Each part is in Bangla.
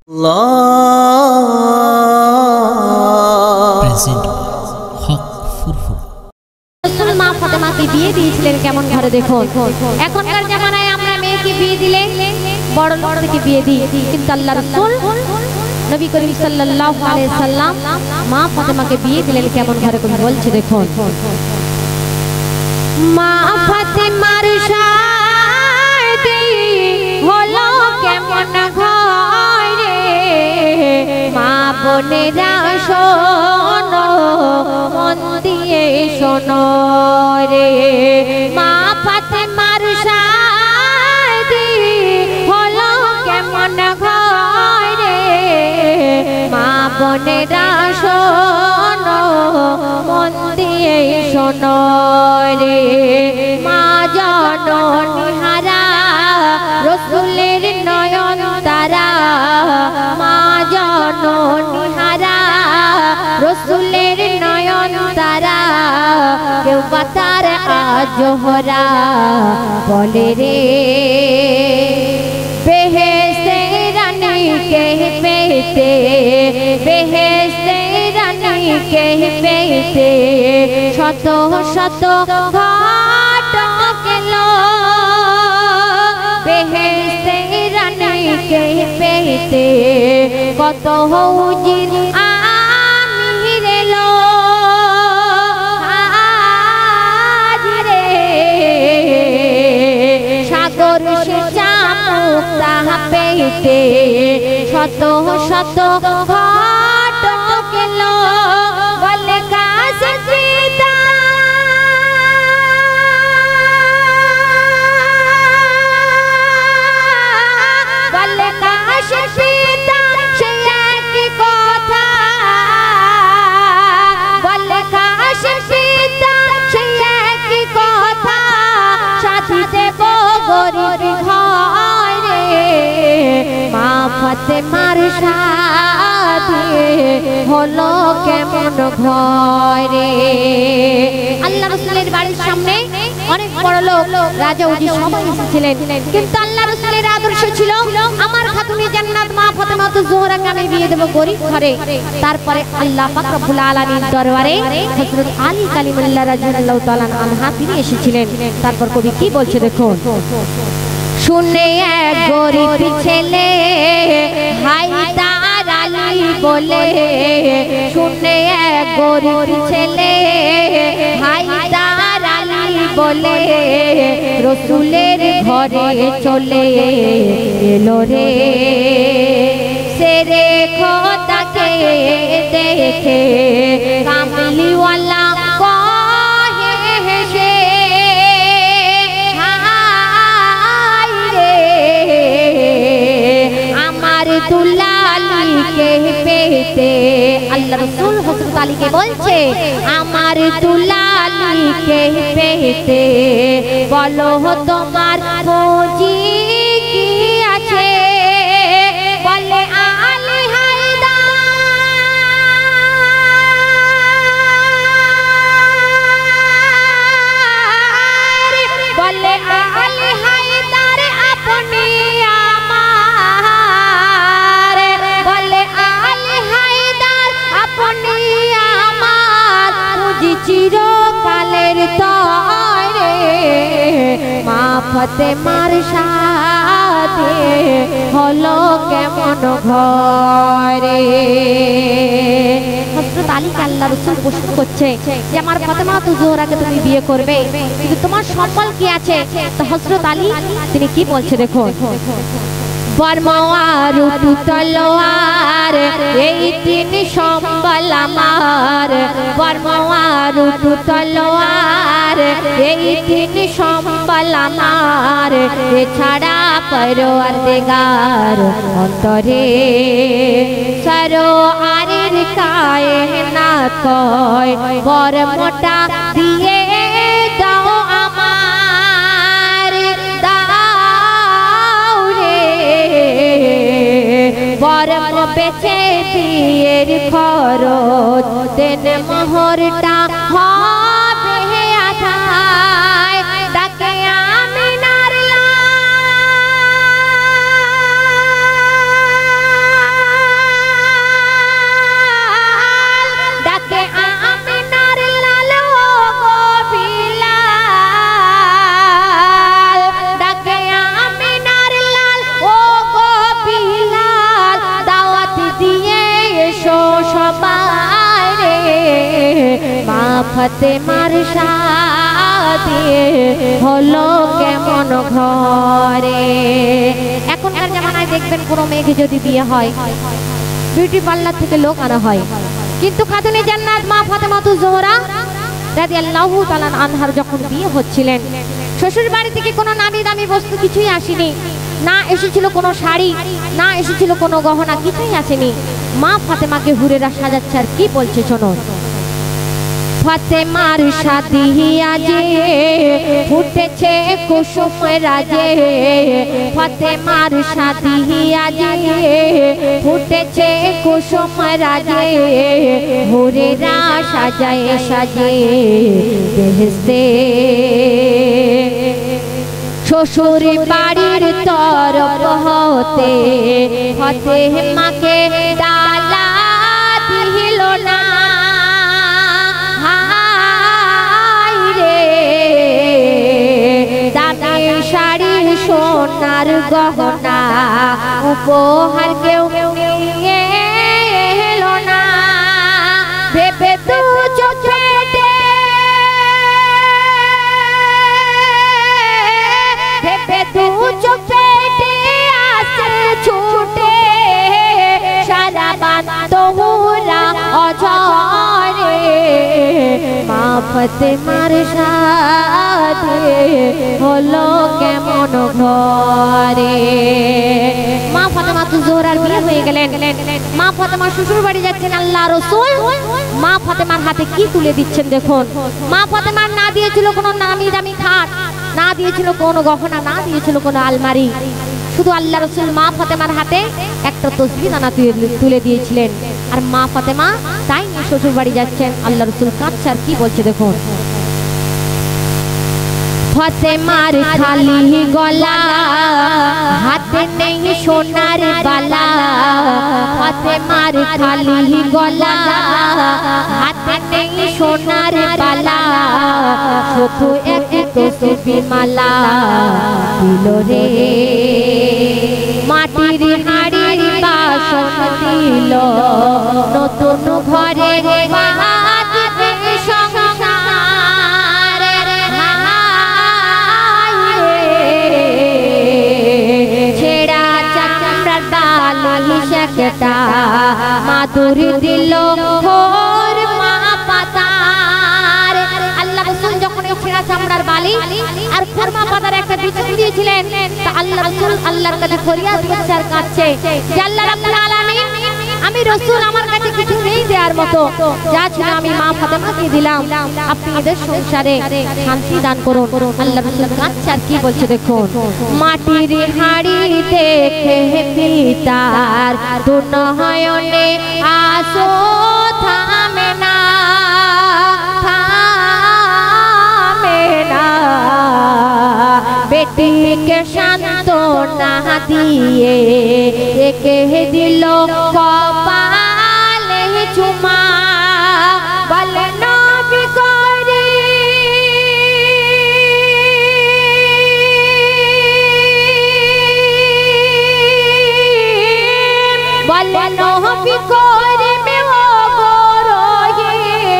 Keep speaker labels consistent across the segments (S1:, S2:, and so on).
S1: মা ফাতেমাকে বিয়ে দিয়েছিলেন কেমন ঘরে দেখুন। এখনকার জামানায় আমরা মেয়েকে বিয়ে দিলে বড় লোক থেকে বিয়ে দিই, কিন্তু আল্লাহ রাসূল নবী করিম সাল্লাল্লাহু আলাইহি সাল্লাম মা ফাতেমাকে বিয়ে দিলেন কেমন ঘরে বলছে দেখুন। মা ফাতেমার শাদী হলো কেমন ঘরে, মা বোনেরা শোনো মন দিয়ে শোনো রে। মা ফাতেমার শাদী হলো কেমন ঘরে, মা বোনেরা শোনো মন দিয়ে শোনো রে। মা জননী হারা রাসূলের নয়ন তারা, মা জননী হারা রাসূলের নয়ন তারা, কেউ পাতার আজোহরা বলে রে। বেহেশতে রানী কে পেতে, বেহেশতে রানী কে পেতে শত শত ঘাট গেলো, বেহেশতে রানী কে পেতে কত হুজির আমির এলো। সাগর সে চামুক্তা পেতে শত শত ঘাট গেলো, বলে কাছে সীতা বলে কাছে সীতা সে একই কথা, বলে কাছে সীতা সে একই কথা, সাথী দেব গরিব ঘরে। মা ফাতেমার শাদী হলো কেমন ঘরে। আল্লাহ রাসূলের বাড়ির সামনে অনেক বড় লোক রাজা উজি সবাই এসেছিলেন, কিন্তু আল্লাহ রাসূলের আদর্শ ছিল আমার খাতুনে জান্নাত মা ফাতেমা জোহরাকে আমি বিয়ে দেব গরিব ঘরে। তারপরে আল্লাহ পাক রব্বুল আলামিন দরবারে হযরত আলী কালিমুল্লাহ রাদিয়াল্লাহু তাআলা আনহা তিনি এসেছিলেন। তারপর কবি কি বলছে দেখুন। শুনে এক গরিব ছেলে হায়দার আলী বলে, শুনে এক গরিব ছেলে হায়দার আলী বলে, রাসূলের ঘরে চলে এলো রে। সেরে খোদাকে দেখে কামলিওয়ালা কহে হেসে, আমার দুলালিকে পেতে। আল্লাহ রাসূল হযরত আলীকে বলছে আমার দুলালিকে পেতে বলো তোমার মজি কি আছে, বলে আলী হায়দার, বলে আলী হায়দার আপনি আমার, বলে আলী হায়দার আপনি আমার, মুজি চিরকালের তরে। মা ফাতেমার শাদী হলো কেমন ঘরে। হযরত আলীকে আল্লাহ রাসূল প্রশ্ন করছে যে আমার ফাতেমা জোহরাকে তুমি বিয়ে করবে, কিন্তু তোমার সম্বল কি আছে? তো হযরত আলী তিনি কি বলছে দেখুন। বর্মার তলোয়ার এই তিন সম্বল আমার, বর্মার তলোয়ার এই তিন সম্বল আমার, এছাড়া পরওয়ারদিগার অন্তরে সরো আরের কায়নাত কয় বর্মটা দিয়ে দাও আমার, দাও রে বর্ম বেচে বিয়ের খরচ দেন মোহরটা হবে আধায়, ডাকে আমিনার লাল ফাতেমার শাদি হলো কেমন ঘরে। এখনকার জামানায় দেখবেন কোনো মেয়েকে যদি বিয়ে হয় বিউটি পার্লার থেকে লোক আনা হয়, কিন্তু খাতুনে জান্নাত মা ফাতেমাতুজ জোহরা রাদিয়াল্লাহু তাআলা আনহার যখন বিয়ে হচ্ছিলেন শ্বশুর বাড়ি থেকে কোনো নামি দামি বস্তু কিছুই আসেনি, না এসেছিল কোনো শাড়ি, না এসেছিল কোনো গহনা, কিছুই আসেনি। মা ফাতেমাকে হুরেরা সাজাচ্ছে আর কি বলছে শোনো। ফাতেমার শাদি আজে ফুটেছে কুসুম রাজে, ফাতেমার শাদি আজে ফুটেছে কুসুম রাজে, হুরেরা সাজায় সাজে বেহেশতে। শ্বশুর বাড়ির তরফ হতে ফাতেমাকে ডালা দিল না, শাড়ি সোনার গহনা উপহার কেউ নিয়ে এলো না। ভেবে দু চোখে ভেবে দু চোখে আসে ছুটে সারা বান্দোরা অঝরে, মা ফাতেমার শাদি হলো কেমন ঘরে। মা ফাতেমাতুজ জোহরার বিয়ে হয়ে গেলেন। মা ফাতেমা শ্বশুর বাড়ি যাচ্ছেন, আল্লাহ রাসূল মা ফাতেমার হাতে কি তুলে দিচ্ছেন দেখুন। মা ফাতেমার না দিয়েছিল কোনো নামি দামি খাট, না দিয়েছিল কোনো গহনা, না দিয়েছিল কোনো আলমারি, শুধু আল্লাহ রাসূল মা ফাতেমার হাতে একটা তসবিহ দানা তুলে দিয়েছিলেন। আর মা ফাতেমা তাই নিয়ে শ্বশুর বাড়ি যাচ্ছেন, আল্লাহ রাসূল কাঁদছে আর কি বলছে দেখুন। ফাতেমার খালি গলা হাতে নেই সোনার বালা, ফাতেমার খালি গলা হাতে নেই সোনার বালা, শুধু একটি তসবিহ মালা দিল রে, মাটির হাড়ির বাসন দিল নতুন ঘরে মাদুর দিল ভোর মা পাতার। আল্লাহ রাসূল যখন ছেঁড়া চামড়ার বালি আর খুরমা পাতার একটা বিছানা দিয়েছিলেন, তা আল্লাহ রাসূল আল্লাহর কাছে ফরিয়াদ করছে আর কাঁদছে যে আল্লাহ রাব্বুল আলামিন, আমি রাসূল আমার কাছে কিছু নেই দেওয়ার মতো, যা ছিল আমি মা ফাতেমাকে দিলাম, আপনি এদের সংসারে শান্তি দান করুন। আল্লাহ রাসূল কাঁদছে আর কি বলছে দেখুন। মাটির হাড়ি দেখে পিতার দুনয়নে আসো থামে না, থামে না, বেটিকে সান্ত্বনা দিয়ে রেখে দিল কপালে চুমা, বলে নবী করি বলে নবী করি মেও গরহি,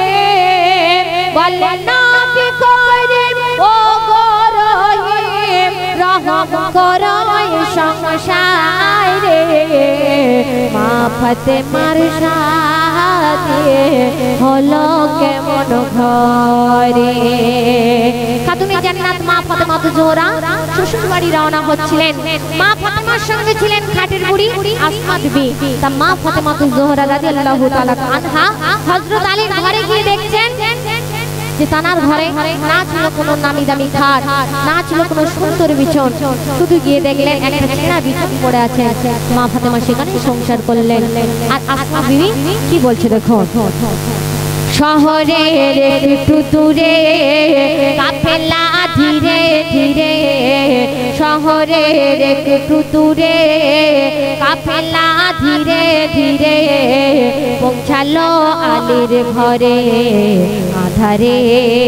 S1: বলে নবী করি ও গরহি, রহম করো সংসারে, মা ফাতেমার শাদি হলো কেমন ঘরে। খাতুনে জান্নাত মা ফাতেমাতুজ জোহরা শ্বশুর বাড়ি রওনা হচ্ছিলেন। মা ফাতেমার সঙ্গে ছিলেন খাটের বুড়ি আসমা বিবি। তা মা ফাতেমাতুজ জোহরা রাদিয়াল্লাহু তাআলা আনহা হযরত আলীর ঘরে গিয়ে দেখছেন যে তানার ঘরে না ছিল কোনো নামি দামি খাট, না ছিল কোনো সুন্দর বিছান, শুধু গিয়ে দেখলেন একটা ছেঁড়া বিছান পড়ে আছে। মা ফাতেমা সেখানে সংসার করলেন। আর আসমা বিবি কি বলছে দেখো। শহরের একটু দূরে কাফেলা ধীরে ধীরে, শহরের একটু দূরে কাফেলা ধীরে ধীরে, পৌঁছালো আলীর ঘরে আধারে,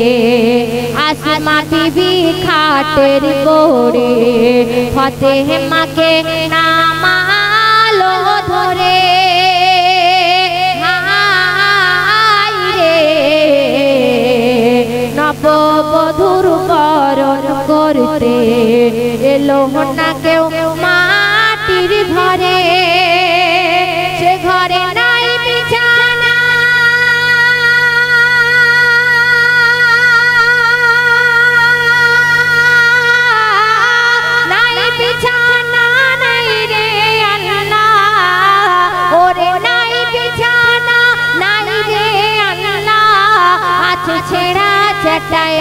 S1: আসমা বিবি খাটের পড়ে ফাতেমাকে নামালো ধরে,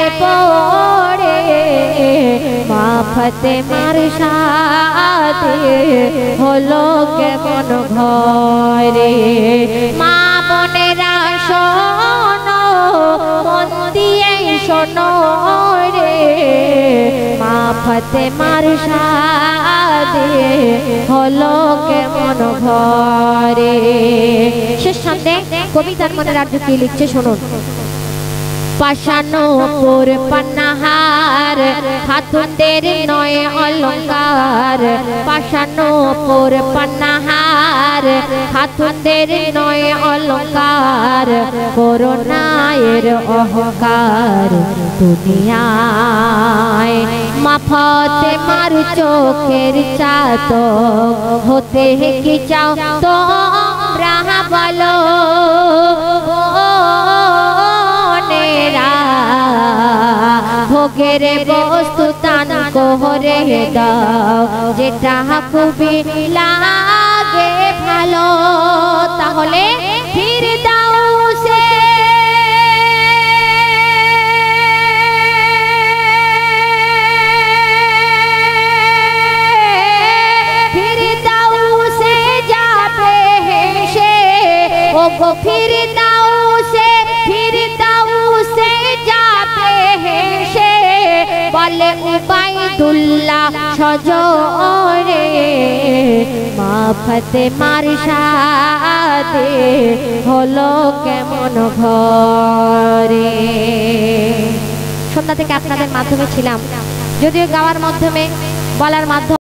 S1: পড়ে মা ফাতেমার সাথে হলো কেমন ঘরে। মা বোনেরা শোনো, মন দিয়ে শোনো রে, মা ফাতেমার সাথে হলো কেমন ঘরে। শেষ সামনে কবিতার মনে রাজ্য কি লিখছে শুনুন। পাশানোপুর পান্নাহার খাতুনদের নয় অলঙ্কার, পাশানোপুর পান্নাহার খাতুনদের নয় অলঙ্কার, করুণায়ের অহংকার দুনিয়ায়। মা ফাতেমার চোখের চাতক হতে কি চাও তোমরা বলো, ভোগের বস্তু দান করে দাও যেটা খুবই লাগে ভালো, তাহলে ফিরদাউসে ফিরদাউসে যাবে হেসে, ও গো ফিরদাউসে ফিরদাউসে যাবে হেসে, বলে উবাইদুল্লাহ সজরে মা ফাতেমার সাথে হলো কেমন ঘরে। সন্ধ্যা থেকে আপনাদের মাধ্যমে ছিলাম, যদিও গাওয়ার মাধ্যমে বলার মাধ্যমে